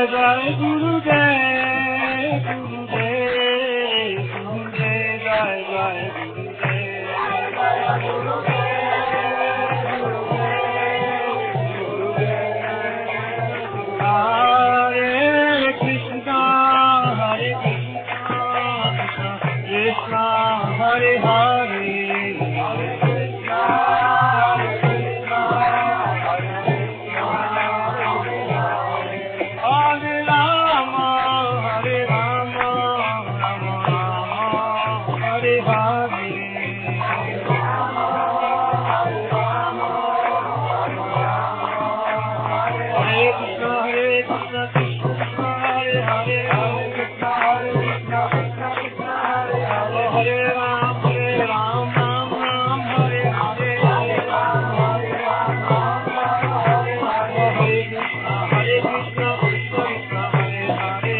Jai Gurudev, Gurudev, Gurudev, Jai Jai Gurudev. Hare Krishna, Hare Krishna, Krishna Hare Hare, Hare Krishna, Hare Krishna, Hare Rama, Hare Rama, Rama Rama, Hare Hare. Hare Krishna, Krishna Krishna, Hare Hare, Hare Krishna, Krishna Krishna, Hare Hare, Hare Ram, Ram Ram, Hare Hare, Hare Ram, Hare Krishna, Krishna Krishna, Hare Hare,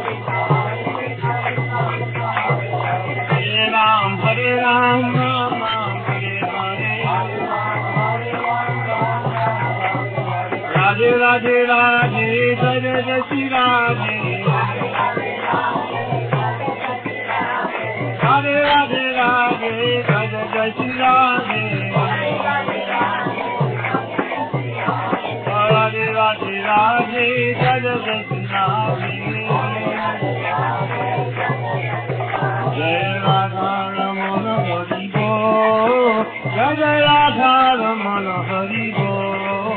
Hare Ram, Ram Ram, Hare Hare. Radhe Radhe Radhe, Jai Jai Shri Radhe. Radhe Radhe Radhe, Jai Jai Shri Radhe. Radhe Radhe Radhe, Jai Jai Shri Radhe. Jai Radha Ramana Hari Bol, Jai Jai Radha Ramana Hari Bol.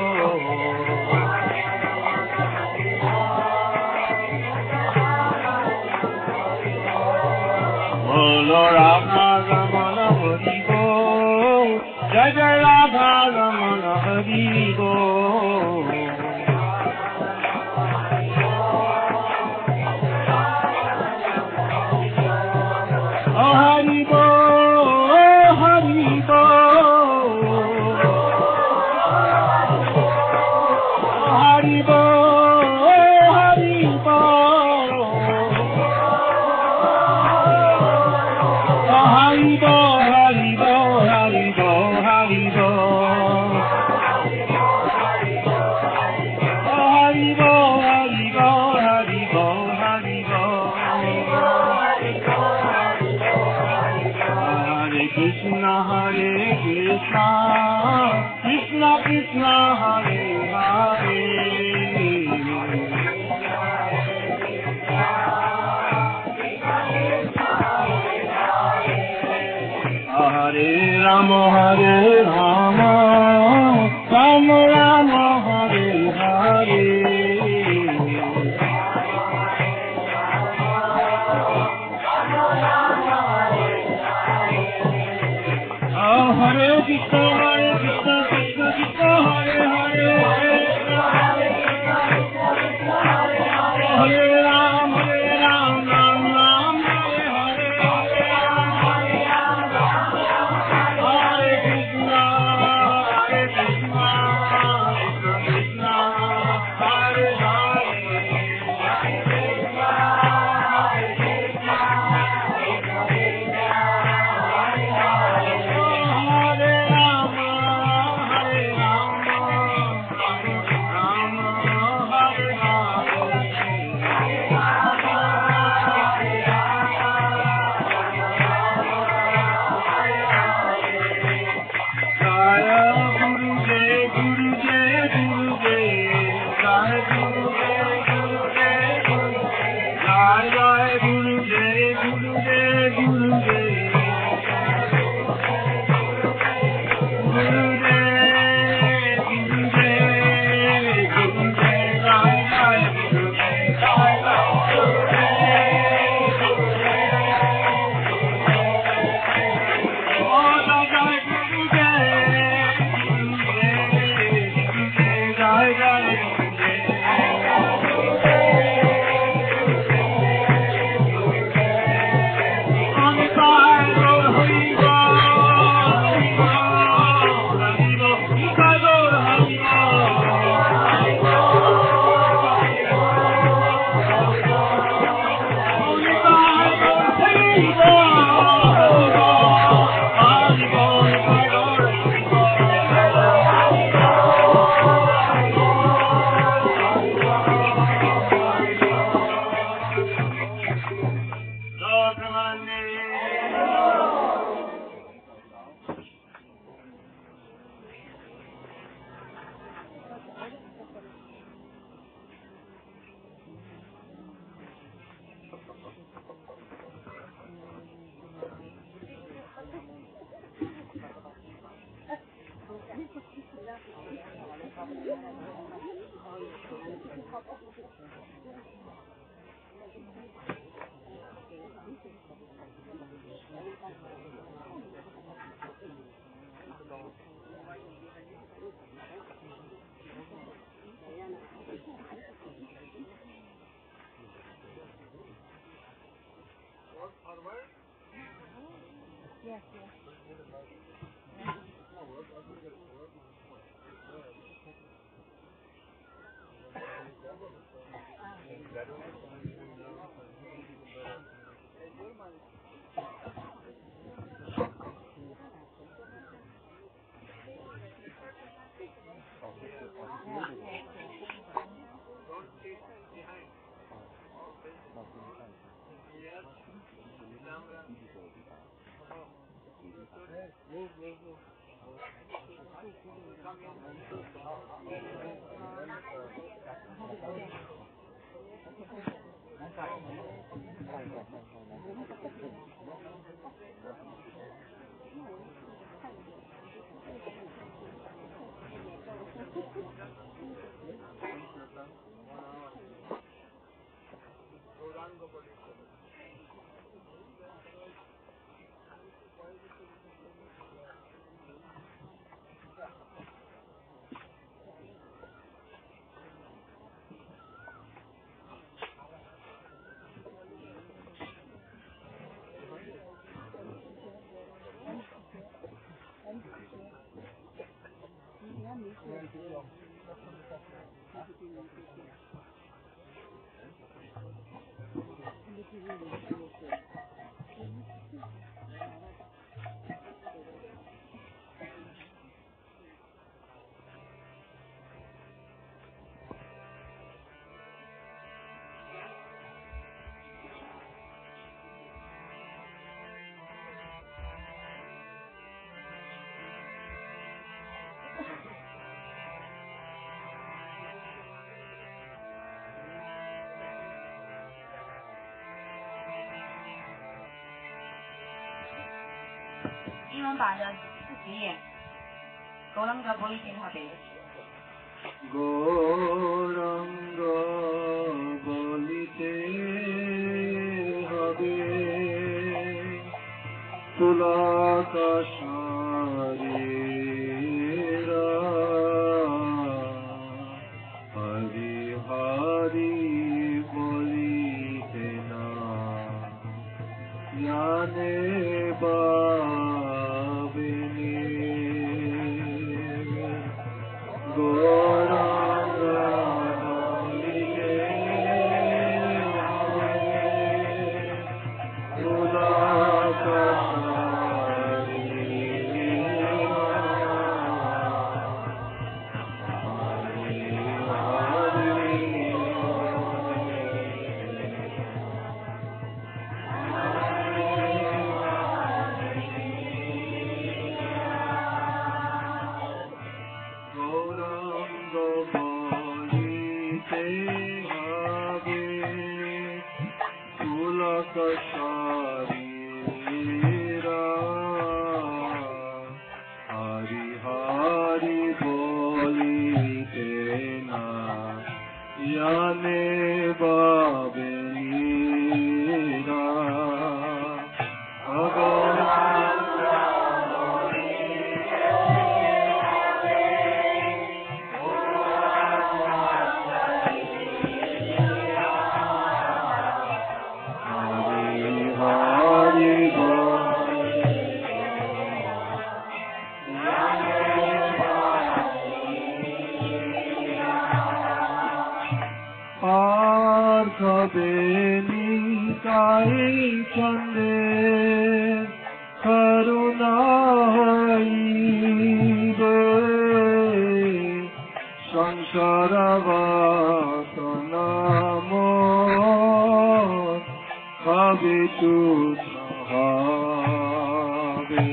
Bolo Radha Ramana Hari Bol, Jai Jai Radha Ramana Hari Bol. Oh Hari Bol, Hari Bol, Hari Bol, Hari Bol. Hari Bol, Hari Bol, Hari Bol, Hari Bol. Hari Bol, Hari Bol, Hari Bol, Hari Bol. Hare Krishna, Hare Krishna, Krishna Krishna, Hare Hare. Hare Rama, Hare Rama, Rama Rama, Hare Hare. Oh Hare Krishna, Krishna Krishna, Hare Hare, Hare Ram, Ram Ram, Hare Hare. Hare Krishna, 英文版的40页，狗啷个玻璃电话杯。 Gauranga বলিতে হবে তুলাকাশারীরা হরি হরি বলিতে না জানে বাবিনী গৌরাঙ্গ বলিতে হবে তুলাকাশারীরা হরি হরি বলিতে না জানে বাবিনীরা আর কবে নিতাই চন্দ্রে করুণা হইবে সংসার বাসনাম কবে তুচ্ছ হবে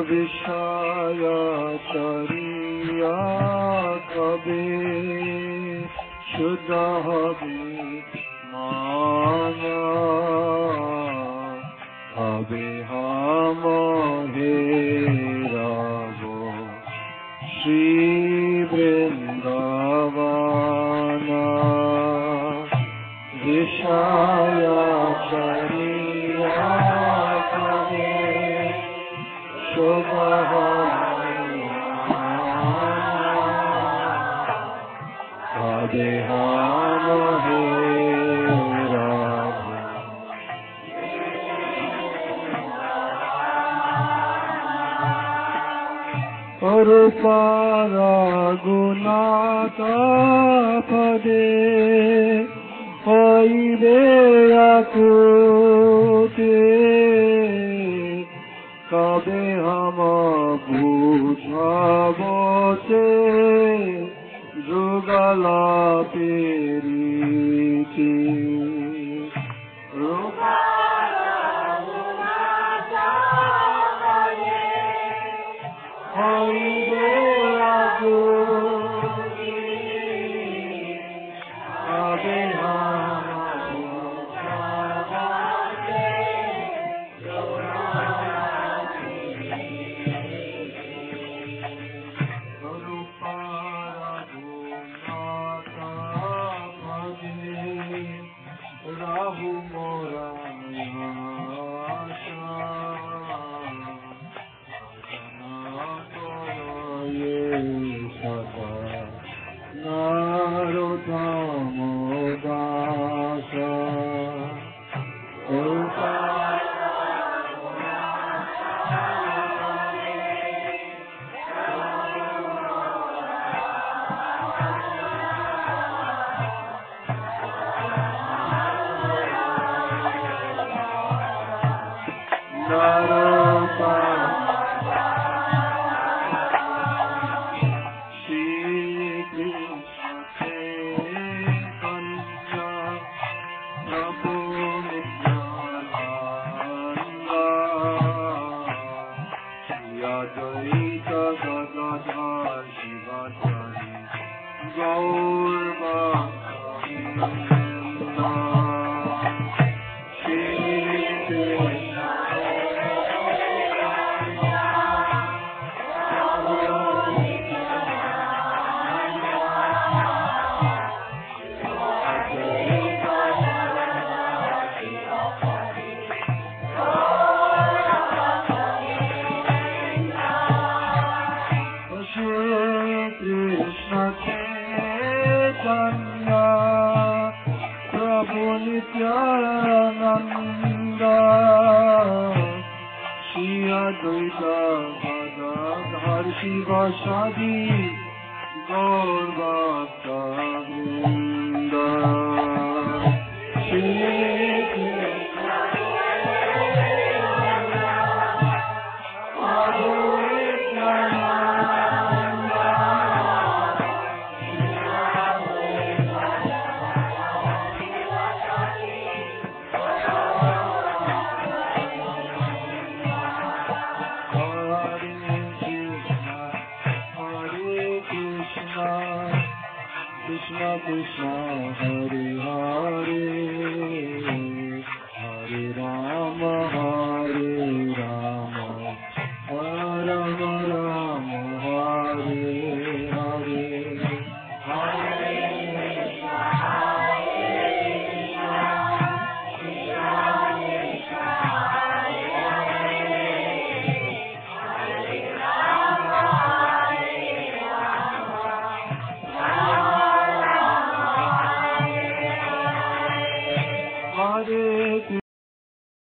विषय चरिया कबे शुद्ध माया अबे हम हेराबो श्री वृंदावन विषय चरिया कबे शुद्ध अबे हम पारा गुनाता पदे होइबे आकुते कबे हम बुझाबोते जुगला पेरीति Krishna Krishna Hare